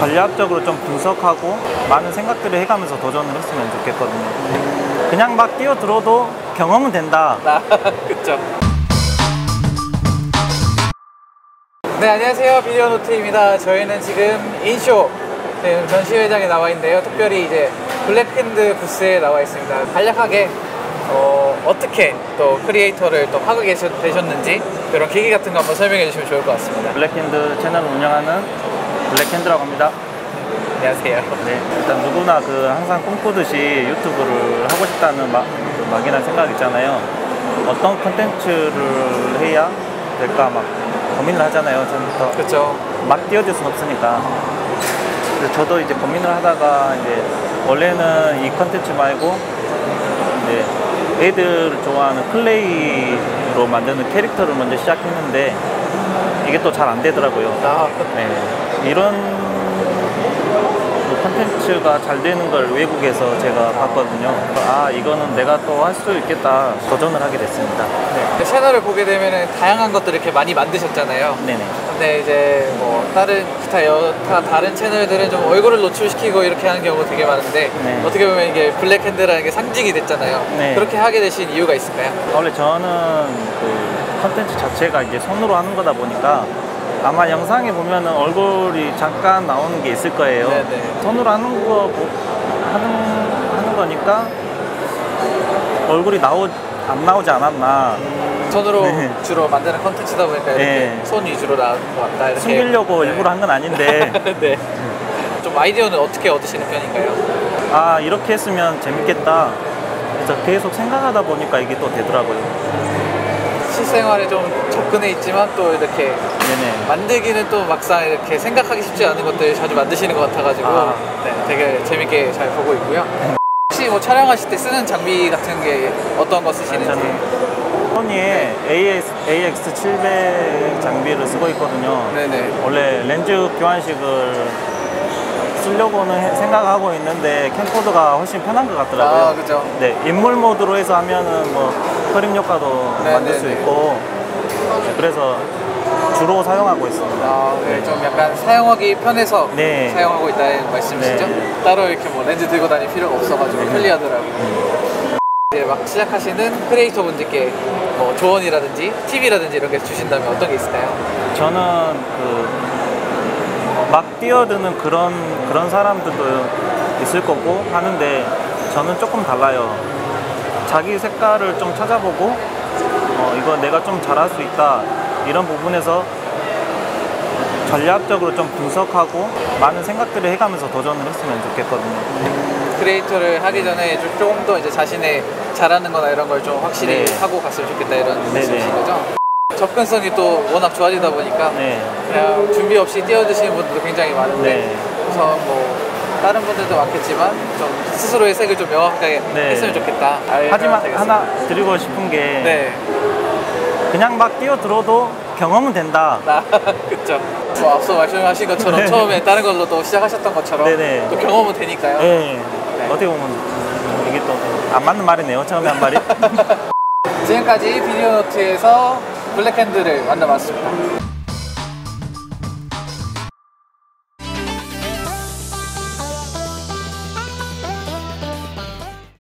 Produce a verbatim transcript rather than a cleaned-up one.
전략적으로 좀 분석하고 많은 생각들을 해가면서 도전을 했으면 좋겠거든요. 그냥 막 뛰어들어도 경험은 된다. 아, 그쵸. 네, 안녕하세요. 비디오노트입니다. 저희는 지금 인쇼 지금 전시회장에 나와 있는데요. 특별히 이제 블랙핸드 부스에 나와 있습니다. 간략하게 어, 어떻게 또 크리에이터를 또 하고 계셨, 되셨는지 그런 계기 같은 거 한번 설명해 주시면 좋을 것 같습니다. 블랙핸드 채널을 운영하는 블랙핸드라고 합니다. 안녕하세요. 네, 일단 누구나 그 항상 꿈꾸듯이 유튜브를 하고 싶다는 막, 그 막연한 생각 있잖아요. 어떤 컨텐츠를 해야 될까 막 고민을 하잖아요. 처음부터. 그렇죠. 막 띄워줄 순 없으니까. 그래서 저도 이제 고민을 하다가 이제 원래는 이 컨텐츠 말고 이제 애들 좋아하는 클레이로 만드는 캐릭터를 먼저 시작했는데 이게 또 잘 안 되더라고요. 아, 네, 이런 컨텐츠가 잘 되는 걸 외국에서 제가 봤거든요. 아, 이거는 내가 또 할 수 있겠다 도전을 하게 됐습니다. 네. 채널을 보게 되면은 다양한 것들을 이렇게 많이 만드셨잖아요. 네네. 근데 이제 뭐 다른 기타 여타 다른 채널들은 좀 얼굴을 노출시키고 이렇게 하는 경우가 되게 많은데 네. 어떻게 보면 이게 블랙핸드라는 게 상징이 됐잖아요. 네. 그렇게 하게 되신 이유가 있을까요? 원래 저는 그 컨텐츠 자체가 이제 손으로 하는 거다 보니까 아마 영상에 보면은 얼굴이 잠깐 나오는 게 있을 거예요. 네네. 손으로 하는 거 뭐, 하는 하는 거니까 얼굴이 나오 안 나오지 않았나. 손으로 네. 주로 만드는 컨텐츠다 보니까 이렇게 네. 손 위주로 나온 것 같다. 이렇게 숨기려고 네. 일부러 한 건 아닌데. 네. 좀 아이디어는 어떻게 얻으시는 편인가요? 아, 이렇게 했으면 재밌겠다. 그래서 계속 생각하다 보니까 이게 또 되더라고요. 실생활에 좀 접근해 있지만 또 이렇게 네네. 만들기는 또 막상 이렇게 생각하기 쉽지 않은 것들 자주 만드시는 것 같아가지고 아. 네, 되게 재밌게 잘 보고 있고요. 혹시 뭐 촬영하실 때 쓰는 장비 같은 게 어떤 거 쓰시는지? 저는 소니의 에이엑스 칠백 장비를 쓰고 있거든요. 네네. 원래 렌즈 교환식을 쓰려고는 해- 생각하고 있는데 캠코더가 훨씬 편한 것 같더라고요. 아, 그죠. 네, 인물 모드로 해서 하면은 뭐 흐림 효과도 네, 만들 네, 수 네. 있고 네, 그래서 주로 사용하고 있습니다. 아, 네, 좀 약간 사용하기 편해서 네. 사용하고 있다는 말씀이시죠? 네. 따로 이렇게 뭐 렌즈 들고 다닐 필요가 없어가지고 네. 편리하더라고요. 이제 막 시작하시는 크리에이터 분들께 뭐 조언이라든지 팁이라든지 이런 게 주신다면 어떤 게 있을까요? 저는 그 막 뛰어드는 그런 그런 사람들도 있을 거고 하는데 저는 조금 달라요. 자기 색깔을 좀 찾아보고 어, 이거 내가 좀 잘할 수 있다 이런 부분에서 전략적으로 좀 분석하고 많은 생각들을 해가면서 도전을 했으면 좋겠거든요. 크리에이터를 하기 전에 좀- 조금 더 이제 자신의 잘하는 거나 이런 걸 좀 확실히 네. 하고 갔으면 좋겠다 이런 네네. 말씀이신 거죠? 접근성이 또 워낙 좋아지다 보니까 네. 그냥 준비 없이 뛰어드시는 분들도 굉장히 많은데 네. 그래서 뭐 다른 분들도 많겠지만 좀 스스로의 색을 좀 명확하게 네. 했으면 좋겠다. 하지만 되겠습니다. 하나 드리고 싶은 게 네. 그냥 막 뛰어들어도 경험은 된다. 나 그쵸. 뭐 앞서 말씀하신 것처럼 네. 처음에 다른 걸로 또 시작하셨던 것처럼 네네. 또 경험은 되니까요. 네. 네. 어떻게 보면 이게 또 안 맞는 말이네요. 처음에 한 말이. 지금까지 비디오노트에서 블랙핸드를 만나봤습니다.